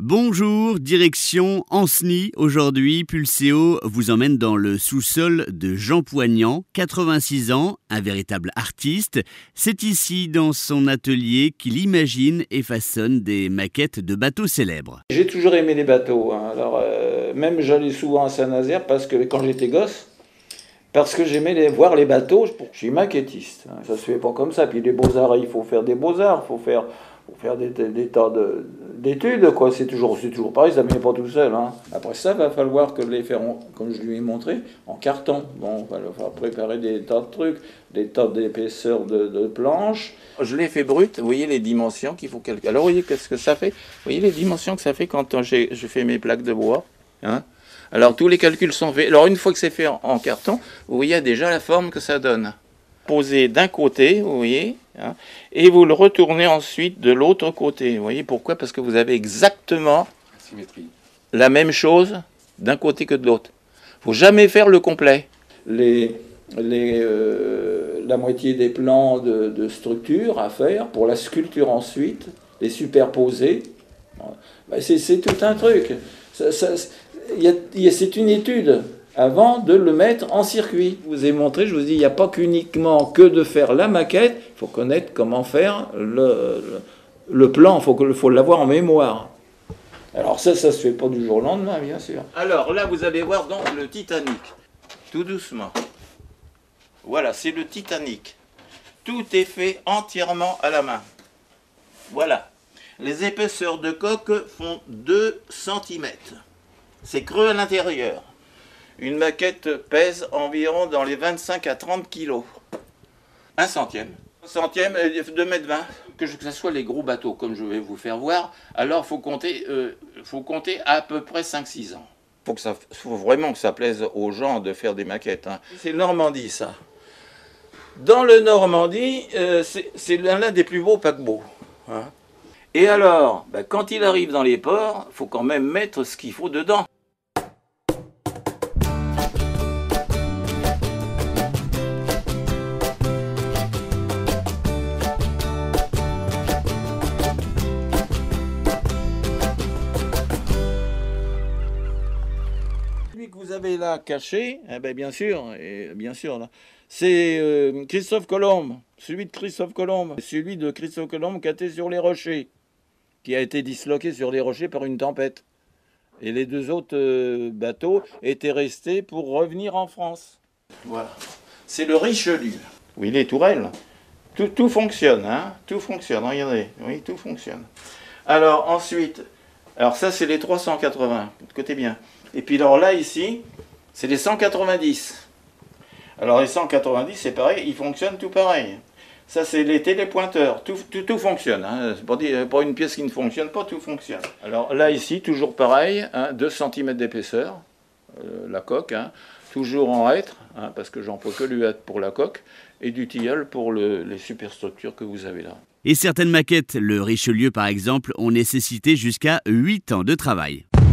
Bonjour, direction Ancenis. Aujourd'hui, Pulseo vous emmène dans le sous-sol de Jean Poignant, 86 ans, un véritable artiste. C'est ici, dans son atelier, qu'il imagine et façonne des maquettes de bateaux célèbres. J'ai toujours aimé les bateaux. Alors, même j'allais souvent à Saint-Nazaire parce que quand j'étais gosse, parce que j'aimais voir les bateaux. Je suis maquettiste. Ça se fait pas comme ça. Puis les beaux-arts, il faut faire des beaux-arts, il faut faire des tas d'études, quoi. C'est toujours pareil, ça ne vient pas tout seul. Après ça, il va falloir que les faire, comme je lui ai montré, en carton. Bon, il va falloir préparer des tas de trucs, des tas d'épaisseur de planches. Je l'ai fait brut, vous voyez les dimensions qu'il faut calculer. Alors, vous voyez qu'est-ce que ça fait? Vous voyez les dimensions que ça fait quand je fais mes plaques de bois, Alors, tous les calculs sont faits. Alors, une fois que c'est fait en carton, vous voyez déjà la forme que ça donne. Posé d'un côté, vous voyez, et vous le retournez ensuite de l'autre côté. Vous voyez pourquoi? Parce que vous avez exactement la même chose d'un côté que de l'autre. Il ne faut jamais faire le complet. La moitié des plans de structure à faire, pour la sculpture ensuite, les superposer, c'est tout un truc. C'est une étude avant de le mettre en circuit. Je vous ai montré, je vous ai dit, il n'y a pas qu'uniquement que de faire la maquette, il faut connaître comment faire le plan, il faut l'avoir en mémoire. Alors ça se fait pas du jour au lendemain, bien sûr. Alors là, vous allez voir donc le Titanic, tout doucement. Voilà, c'est le Titanic. Tout est fait entièrement à la main. Voilà. Les épaisseurs de coque font 2 cm. C'est creux à l'intérieur. Une maquette pèse environ dans les 25 à 30 kilos. 1 centième. 1 centième, 2,20 m. Que ce soit les gros bateaux, comme je vais vous faire voir, alors il faut compter à peu près 5-6 ans. Faut vraiment que ça plaise aux gens de faire des maquettes. C'est le Normandie, ça. Dans le Normandie, c'est l'un des plus beaux paquebots. Et alors, quand il arrive dans les ports, il faut quand même mettre ce qu'il faut dedans. Celui que vous avez là caché, bien sûr là, c'est Christophe Colomb, celui de Christophe Colomb qui a été sur les rochers, qui a été disloqué sur les rochers par une tempête. Et les 2 autres bateaux étaient restés pour revenir en France. Voilà. C'est le Richelieu. Oui, les tourelles. Tout fonctionne, tout fonctionne, regardez. Oui, tout fonctionne. Alors ensuite, ça c'est les 380, écoutez bien. Et puis alors là, ici, c'est les 190. Alors les 190, c'est pareil, ils fonctionnent tout pareil. Ça, c'est les télépointeurs, tout fonctionne. C'est pas une pièce qui ne fonctionne pas, tout fonctionne. Alors là, ici, toujours pareil, 2 cm d'épaisseur, la coque, toujours en hêtre, parce que j'emploie que du hêtre pour la coque, et du tilleul pour les superstructures que vous avez là. Et certaines maquettes, le Richelieu par exemple, ont nécessité jusqu'à 8 ans de travail.